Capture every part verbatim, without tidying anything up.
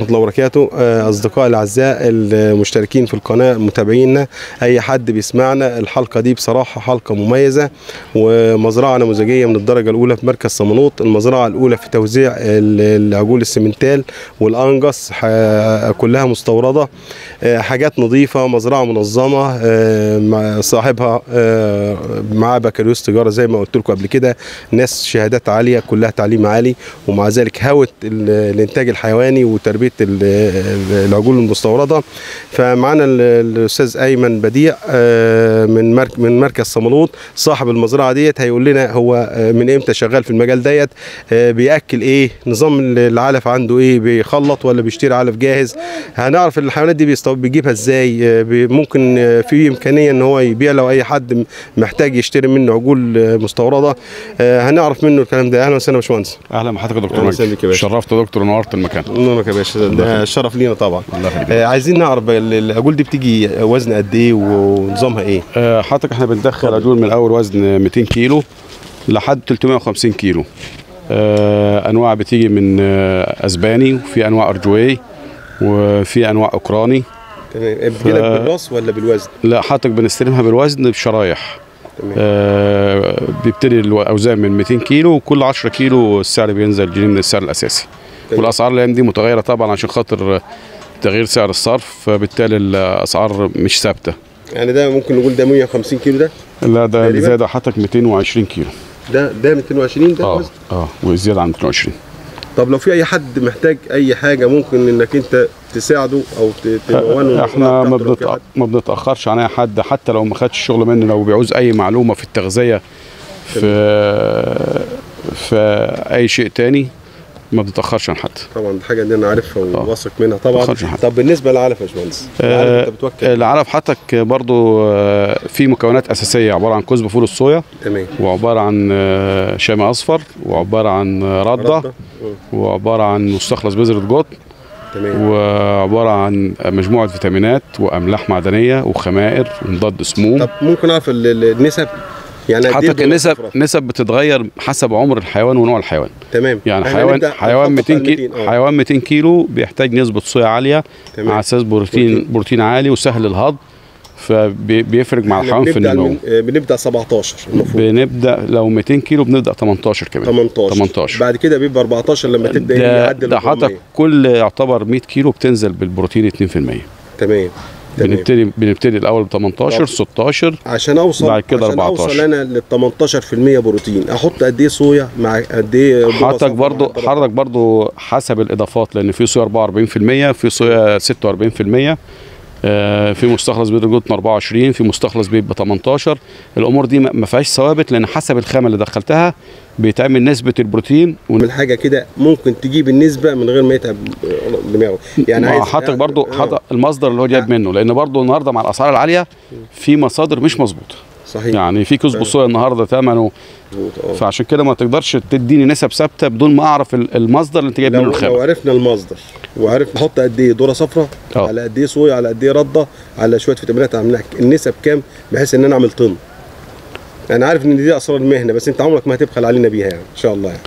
ورحمة الله وبركاته. أصدقائي الأعزاء المشتركين في القناة، متابعينا، أي حد بيسمعنا، الحلقة دي بصراحة حلقة مميزة ومزرعة نموذجية من الدرجة الأولى في مركز صمنوط، المزرعة الأولى في توزيع العجول السمنتال والأنجس، كلها مستوردة، حاجات نظيفة، مزرعة منظمة، صاحبها معاه بكالوريوس تجارة زي ما قلت لكم قبل كده، ناس شهادات عالية، كلها تعليم عالي، ومع ذلك هوت الانتاج الحيواني وتربيه العجول المستورده. فمعنا الاستاذ ايمن بديع من من مركز صمنوط، صاحب المزرعه ديت، هيقول لنا هو من امتى شغال في المجال ديت، بياكل ايه، نظام العلف عنده ايه، بيخلط ولا بيشتري علف جاهز، هنعرف الحيوانات دي بيجيبها ازاي، ممكن في امكانيه ان هو يبيع لو اي حد محتاج يشتري منه عجول مستورده، هنعرف منه الكلام ده. اهلا وسهلا يا باشمهندس. اهلا بحضرتك يا دكتور مجدي، شرفت يا دكتور ونورت المكان. نورك يا باشا، ده شرف لينا طبعا. آه عايزين نعرف العجول دي بتيجي وزن قد ايه ونظامها ايه؟ آه حضرتك احنا بندخل عجول من اول وزن مئتين كيلو لحد ثلاثمئة وخمسين كيلو. آه انواع بتيجي من آه اسباني، وفي انواع ارجوي، وفي انواع اوكراني. تمام. بتجيلك ف... بالراس ولا بالوزن؟ لا حضرتك بنستلمها بالوزن بشرايح. آه بيبتدي الاوزان من مئتين كيلو، وكل عشرة كيلو السعر بينزل جنيه من السعر الاساسي. تمام. والاسعار الايام دي متغيره طبعا عشان خاطر تغيير سعر الصرف، فبالتالي الاسعار مش ثابته. يعني ده ممكن نقول ده مئة وخمسين كيلو ده؟ لا ده اللي زاد حضرتك مئتين وعشرين كيلو. ده ده مئتين وعشرين ده؟ اه اه وزياده عن مئتين وعشرين. طب لو في اي حد محتاج اي حاجه ممكن انك انت تساعده او تمونه؟ احنا ما بنتأ... ما بنتاخرش عن اي حد، حتى لو ما خدش الشغل مننا، لو بيعوز اي معلومه في التغذيه في في اي شيء تاني ما بنتاخرش عن حد. طبعا الحاجه دي انا عارفها وواثق منها طبعا. طب بالنسبه للعلف يا باشمهندس، العلف انت بتوكل؟ العلف حضرتك برضو في مكونات اساسيه، عباره عن كزب فول الصويا. تمام. وعباره عن شامي اصفر، وعباره عن رده، رده. وعباره عن مستخلص بذره جوت. تمام. وعباره عن مجموعه فيتامينات واملاح معدنيه وخمائر ومضاد سموم. طب ممكن اعرف النسب؟ يعني حضرتك النسب نسب بتتغير حسب عمر الحيوان ونوع الحيوان. تمام. يعني حيوان حيوان مئتين كيلو حيوان مئتين كيلو بيحتاج نسبه صويا عاليه. تمام. على اساس بروتين بروتين, بروتين عالي وسهل الهضم، فبيفرق مع الحيوان في النمو. بنبدا سبعتاشر المفروض. بنبدا لو مئتين كيلو بنبدا تمنتاشر كمان. تمنتاشر. تمنتاشر بعد كده بيبقى اربعتاشر لما تبدا يعدل. ده حضرتك كل يعتبر مئة كيلو بتنزل بالبروتين اتنين في المئة. تمام. بنبتدي بنبتدي الاول ب تمنتاشر ستاشر عشان اوصل بعد كده عشان اربعتاشر. اوصل انا لل تمنتاشر في المئة بروتين، احط قد ايه صويا مع قد ايه؟ حضرتك برضو حضرتك برضو حسب الاضافات، لان في صويا اربعة واربعين في المئة، في صويا ستة واربعين في المئة، آه في مستخلص بيض الجبن اربعة وعشرين، في مستخلص بيبقى تمنتاشر. الامور دي ما فيهاش ثوابت، لان حسب الخامه اللي دخلتها بيتعمل نسبه البروتين. من حاجه كده ممكن تجيب النسبه من غير ما يتعب دماغه. يعني عايز حضرتك برضو حضرتك المصدر اللي هو جايب منه، لان برضو النهارده مع الاسعار العاليه في مصادر مش مظبوطه. صحيح. يعني في كزب الصويا النهارده ثمنه، فعشان كده ما تقدرش تديني نسب ثابته بدون ما اعرف المصدر اللي انت جايب منه الخامه. لو عرفنا المصدر وعرفنا نحط قد ايه ذره صفراء، على قد ايه صويا، على قد ايه رده، على شويه فيتامينات، عاملها النسب كام بحيث ان انا اعمل طن. انا عارف ان دي اسرار المهنه، بس انت عمرك ما هتبخل علينا بيها يعني ان شاء الله يعني.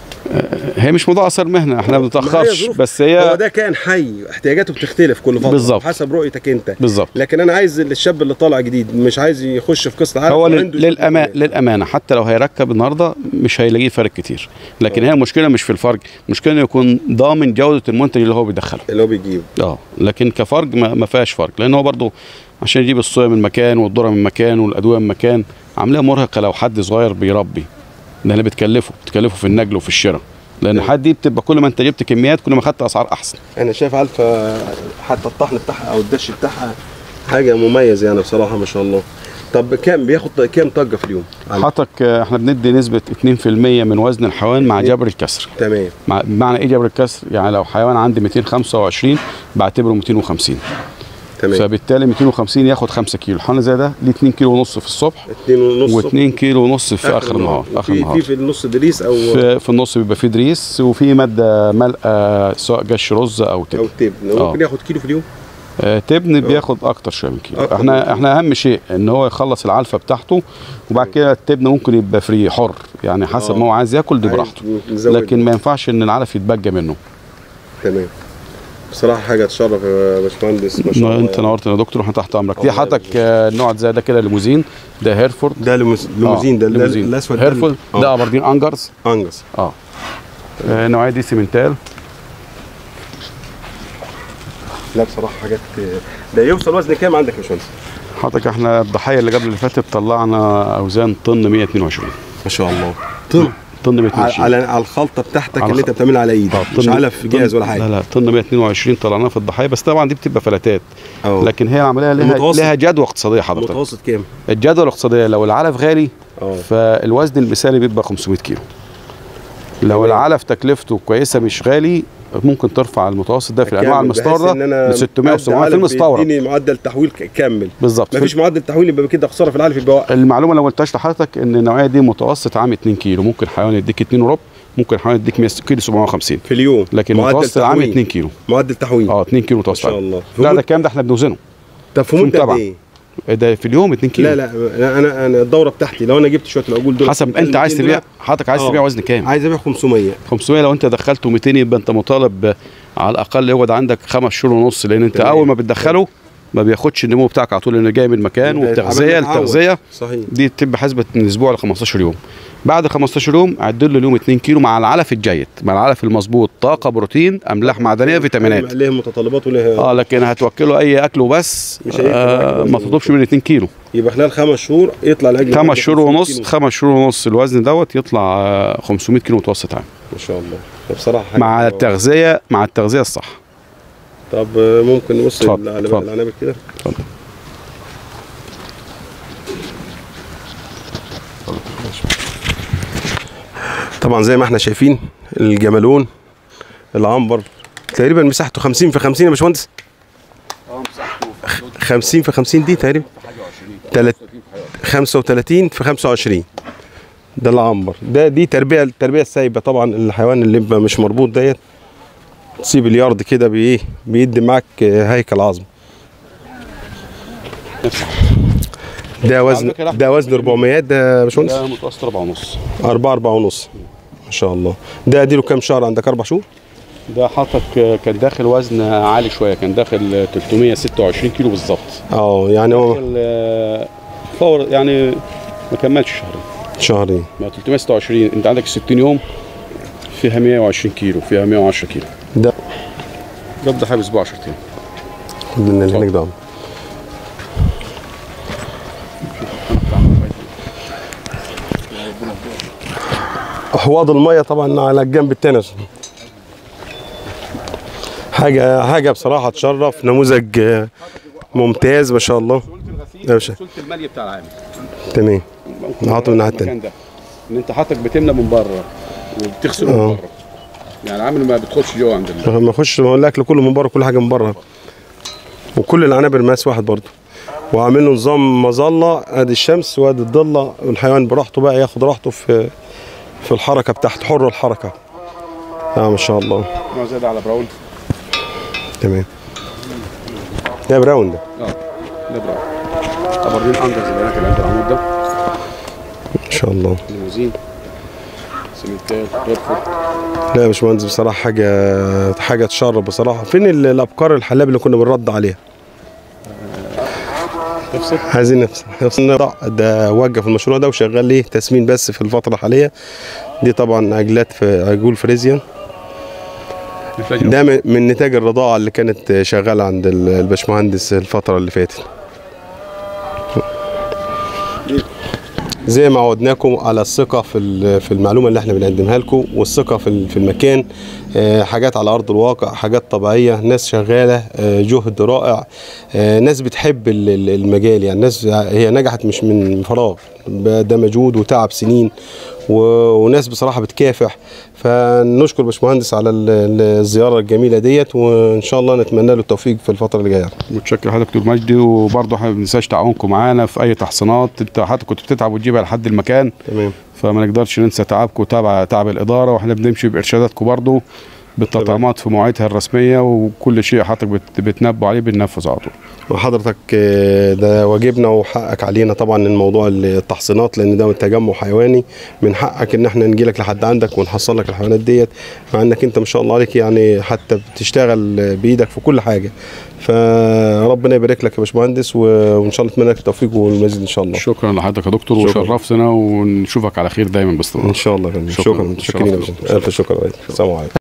هي مش موضوع اسرار مهنه، احنا ما بنتاخرش، بس هي هو ده كان حي، احتياجاته بتختلف كل فتره بالظبط حسب رؤيتك انت. بالظبط. لكن انا عايز الشاب اللي طالع جديد مش عايز يخش في قصه عارف هو للأما... للامانه حتى لو هيركب النهارده مش هيلاقيه فرق كتير، لكن أوه. هي المشكله مش في الفرق، المشكله انه يكون ضامن جوده المنتج اللي هو بيدخله اللي هو بيجيبه. اه لكن كفرق ما, ما فيهاش فرق، لان هو برضه عشان يجيب الصويا من مكان والذره من مكان والادويه من مكان، عمليه مرهقه لو حد صغير بيربي، ده اللي بتكلفه بتكلفه في النقل وفي الشراء، لان الحاجات دي بتبقى كل ما انت جبت كميات كل ما خدت اسعار احسن. انا شايف علفه حتى الطحن بتاعها او الدش بتاعها حاجه مميزه يعني بصراحه ما شاء الله. طب كام بياخد كام طجه في اليوم؟ حضرتك احنا بندي نسبه اتنين في المئة من وزن الحيوان مع جبر الكسر. تمام. مع بمعنى ايه جبر الكسر؟ يعني لو حيوان عندي مئتين وخمسة وعشرين بعتبره مئتين وخمسين. تمام. فبالتالي مئتين وخمسين ياخد خمسة كيلو، الحيوان زي ده ليه اتنين كيلو ونص في الصبح، اتنين ونص و2 كيلو ونص في اخر, آخر النهار. اخر النهار في في النص دريس او في, في النص بيبقى فيه دريس، وفي ماده ملقى سواء جش رز او تبن. او تبن ممكن ياخد كيلو في اليوم. آه تبن بياخد اكتر شويه من كيلو. احنا احنا اهم شيء ان هو يخلص العلفه بتاعته، وبعد كده التبن ممكن يبقى فري حر، يعني حسب أوه. ما هو عايز ياكل دي براحته، لكن ما ينفعش ان العلف يتبجى منه. تمام. بصراحه حاجه تشرف يا باشمهندس، ما شاء الله. انت نورتنا يا دكتور، احنا تحت امرك. دي حضرتك النوع زي ده كده ليموزين، ده هيرفورد، ده ليموزين، ده الاسود، هيرفورد، ده ابردين انجرز انجرز اه النوعيه دي سيمنتال. لا بصراحه حاجات. ده يوصل وزن كام عندك يا باشمهندس؟ حضرتك احنا الضحيه اللي قبل اللي فاتت طلعنا اوزان طن مية واتنين وعشرين. ما شاء الله. طن طن مية واتنين وعشرين على على الخلطه بتاعتك اللي انت بتعملها على ايدك، مش علف جاهز ولا حاجه. لا لا طن مية واتنين وعشرين طلعناها في الضحيه، بس طبعا دي بتبقى فلاتات. أوه. لكن هي العمليه لها لها جدوى اقتصاديه حضرتك. متوسط كام؟ الجدوى الاقتصاديه لو العلف غالي أوه. فالوزن المثالي بيبقى خمسمية كيلو. لو أوه. العلف تكلفته كويسه مش غالي ممكن ترفع المتوسط ده في الانواع المستورده ل ستمية و سبعمية في المستورد. اديني معدل تحويل كامل. بالظبط. مفيش معدل تحويل يبقى كده خساره في العلف، يبقى المعلومه اللي قلتهاش لحضرتك ان النوعيه دي متوسط عام اتنين كيلو، ممكن حيوان يديك اتنين وربع، ممكن حيوان يديك مية كيلو سبعمية وخمسين في اليوم، لكن متوسط العام اتنين كيلو. معدل تحويل اه اتنين كيلو متوسط. ما شاء الله. لا ده الكلام ده احنا بنوزنه. طب في مده قد ايه؟ ده في اليوم اتنين كيلو. لا لا انا انا الدوره بتاعتي لو انا جبت شويه العجول دول حسب انت عايز تبيع، حضرتك عايز تبيع وزن كام؟ عايز ابيع خمسمية. خمسمية لو انت دخلته ميتين يبقى انت مطالب على الاقل يقعد عندك خمس شهور ونص، لان انت اول ما بتدخله ما بياخدش النمو بتاعك على طول، لانه جاي من مكان وبتغذيه التغذيه صحيح دي بتبقى حسبه من اسبوع ل خمستاشر يوم. بعد خمستاشر يوم عدل له اليوم اتنين كيلو مع العلف الجيد، مع العلف المظبوط، طاقه، بروتين، املاح معدنيه، فيتامينات. ليه متطلبات وليه اه لكن هتوكله اي اكل وبس مش آه ما تطلبش من اتنين كيلو. يبقى خلال خمس شهور يطلع العجل خمس شهور ونص خمس شهور ونص الوزن دوت يطلع آه خمسمية كيلو متوسط عام. ما شاء الله. بصراحه مع التغذيه مع التغذيه الصح. طب ممكن نبص على العنابر كده؟ اتفضل. طبعا زي ما احنا شايفين الجملون العنبر تقريبا مساحته خمسين في خمسين يا باشمهندس. اه مساحته خمسين في خمسين دي تقريبا خمسة وتلاتين في خمسة وعشرين. ده العنبر، ده دي تربيه التربيه السايبه. طبعا الحيوان اللي يبقى مش مربوط ديت تسيب اليارد كده بايه بيدي معاك هيكل عظم. ده وزن ده وزن أربعمية ده يا باشمهندس؟ ده متوسط أربعة ونص. أربعة أربعة ونص ما شاء الله. ده اديله كام شهر عندك؟ أربع شهور؟ ده حضرتك كان داخل وزن عالي شويه، كان داخل تلتمية وستة وعشرين كيلو بالظبط. اه يعني هو فور يعني ما كملش شهرين. شهرين. ما تلتمية وستة وعشرين انت عندك ستين يوم فيها مية وعشرين كيلو، فيها مية وعشرة كيلو. ده ده ده حابس اسبوع عشرة ايام. من اللي هناك ده احواض الميه طبعا على الجنب التاني. حاجه حاجه بصراحه تشرف، نموذج ممتاز ما شاء الله. يا باشا سلت الماليه بتاع العامل تمام. نحطه من الناحيه الثانيه ان انت حضرتك بتملى من بره وبتغسله من بره، يعني العامل ما بتدخلش جوه عند ما ما يخش الاكل كله من بره، كل حاجه من بره، وكل العنابر ماس واحد برضه، وعامل له نظام مظله، ادي الشمس وادي الضله، والحيوان براحته بقى ياخد راحته في في الحركه بتاعته، حر الحركه. اه ما شاء الله. نوع زي ده على براون. تمام. ده براون ده. اه ده براون. ابردين انجرز اللي هناك اللي عند العمود ده. ما شاء الله. ليموزين. سيمنتال هيرفورد. لا يا باشمهندس بصراحه حاجه حاجه تشرف بصراحه. فين الابقار الحلاب اللي كنا بنرد عليها؟ تفصل؟ عايزين نفصل. ده وقف المشروع ده وشغال ليه تسمين بس في الفتره الحاليه. دي طبعا عجلات في عجول فريزيان. ده من نتاج الرضاعه اللي كانت شغاله عند الباشمهندس الفتره اللي فاتت. زي ما عودناكم على الثقه في في المعلومه اللي احنا بنقدمها لكم، والثقه في في المكان. حاجات على ارض الواقع، حاجات طبيعيه، ناس شغاله، جهد رائع، ناس بتحب المجال، يعني ناس هي نجحت مش من فراغ، ده مجهود وتعب سنين، وناس بصراحه بتكافح. فنشكر باشمهندس على الزياره الجميله ديت، وان شاء الله نتمنى له التوفيق في الفتره اللي جايه. متشكر حضرتك دكتور مجدي، وبرضه احنا ما بننساش تعاونكم معانا في اي تحصينات. انت حضرتك كنت بتتعب وتجيبها لحد المكان. تمام. فما نقدرش ننسى تعبكم وتعب تعب الاداره، واحنا بنمشي بارشاداتكم برضه. بالتطعيمات في مواعيدها الرسميه، وكل شيء حضرتك بت- بتنبه عليه بننفذ على طول. وحضرتك آه، ده واجبنا وحقك علينا طبعا الموضوع التحصينات، لان ده تجمع حيواني، من حقك ان احنا نجي لك لحد عندك ونحصل لك الحيوانات ديت، مع انك انت ما شاء الله عليك يعني حتى بتشتغل بايدك في كل حاجه. فربنا يبارك لك يا باشمهندس، وان شاء الله اتمنى لك التوفيق والمزيد ان شاء الله. شكرا لحضرتك يا دكتور، شكراً. وشرفتنا ونشوفك على خير دايما باستمرار. ان شاء الله يا فندم. شكراً. شكرا متشكرين يا شرفتنا. باشمهندس. الف شكر يا ريس. السلام عليكم.